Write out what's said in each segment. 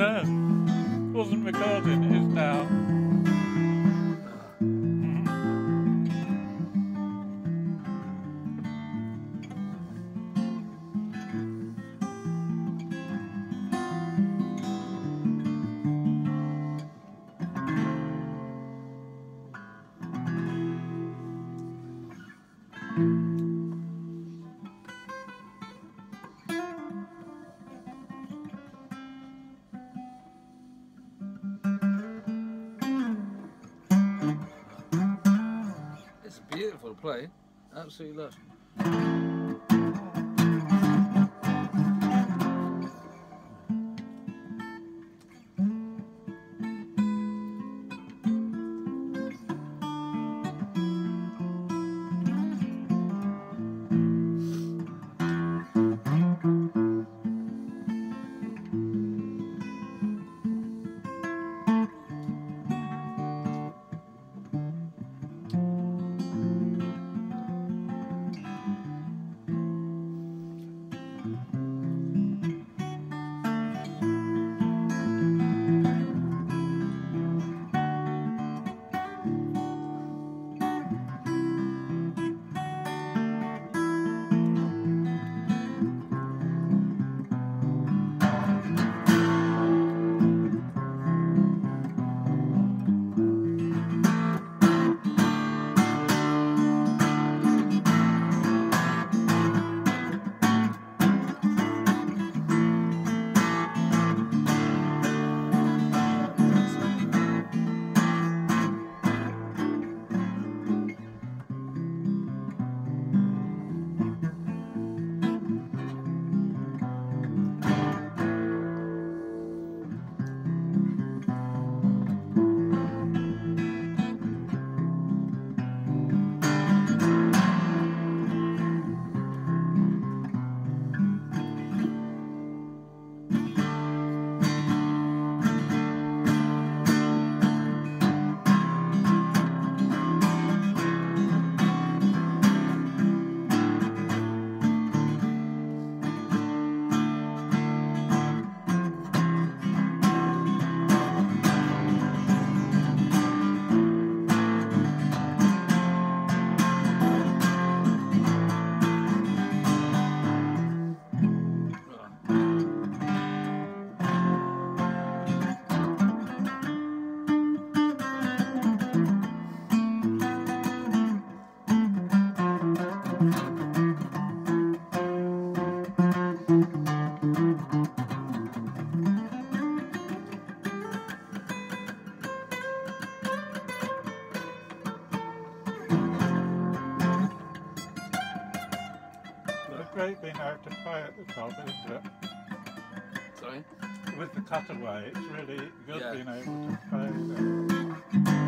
no, wasn't recording, it is now. It's beautiful to play, absolutely lush. Great being able to play at the top, isn't it? Sorry? With the cutaway, it's really good Yeah. being able to play.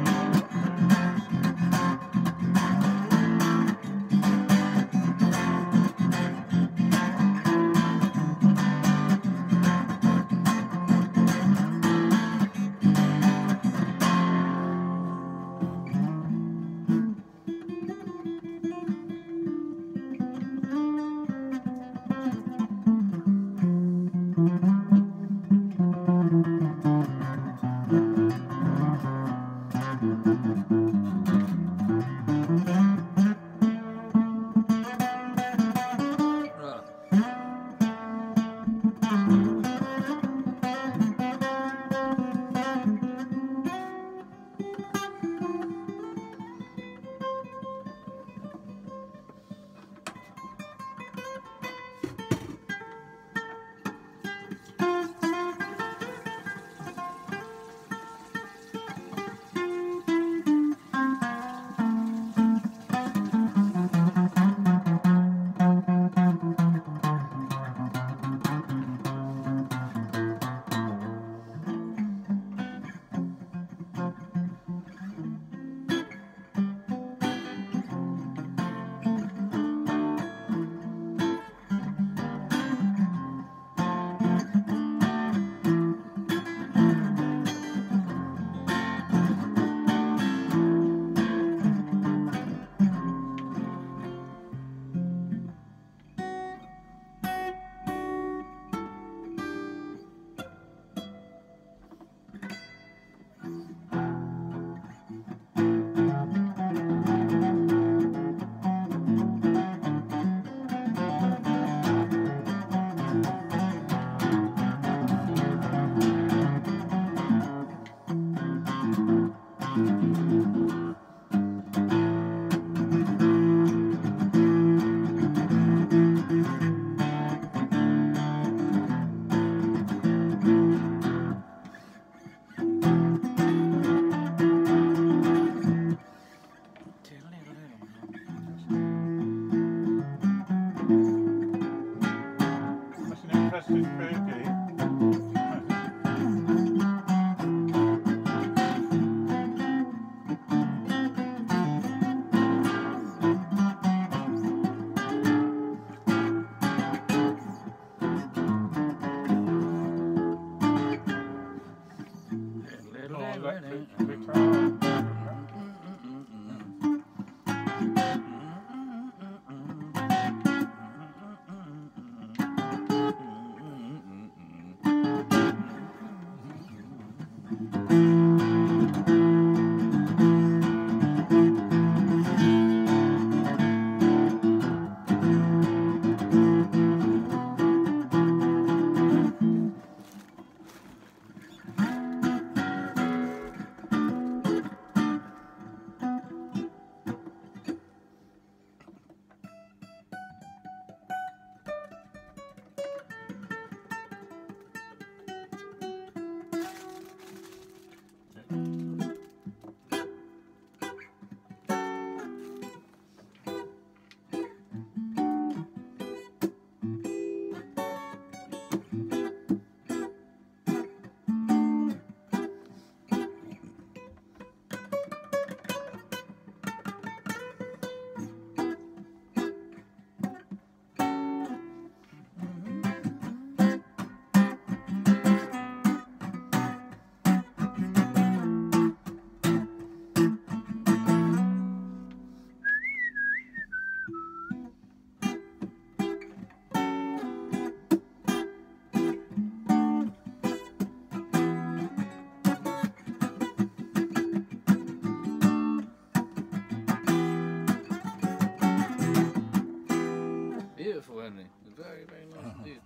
roasted turkey. Little electric guitar. Beautiful, Henry. Very, very nice indeed.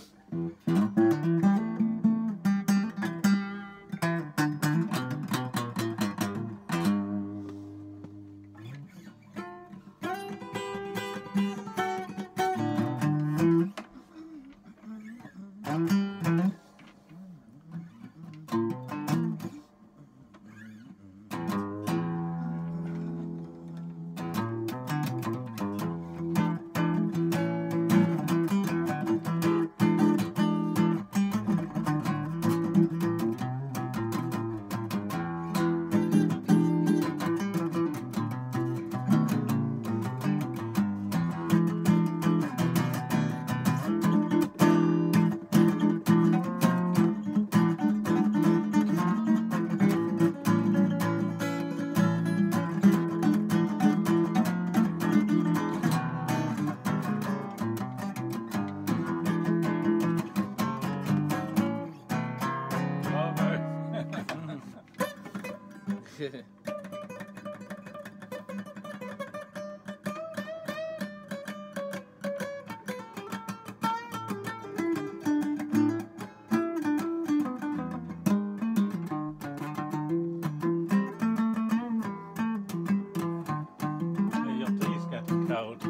Your tea's getting cold.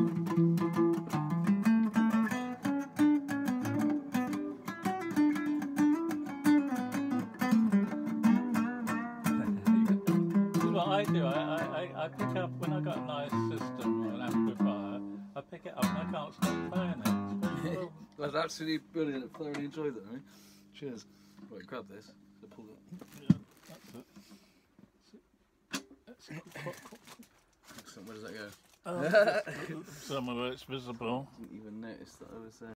This is what I do. I pick up when I got a nice system or an amplifier. I pick it up and I can't stop playing it. It's very cool. That's absolutely brilliant. I thoroughly enjoyed that. Henry. Cheers. Right, grab this. So pull it. Yeah, that's it. Excellent. Where does that go? Some of it's visible. I didn't even notice that I was there.